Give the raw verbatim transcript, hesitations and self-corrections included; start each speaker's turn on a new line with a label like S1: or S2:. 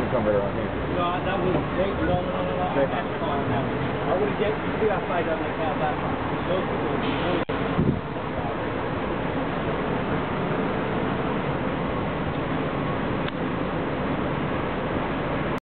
S1: somewhere around here.
S2: No, that was great. No, no, no, no, no. I had to call him now. I would have get you outside on the car that.